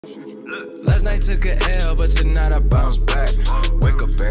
Last night took a L, but tonight I bounce back. Wake up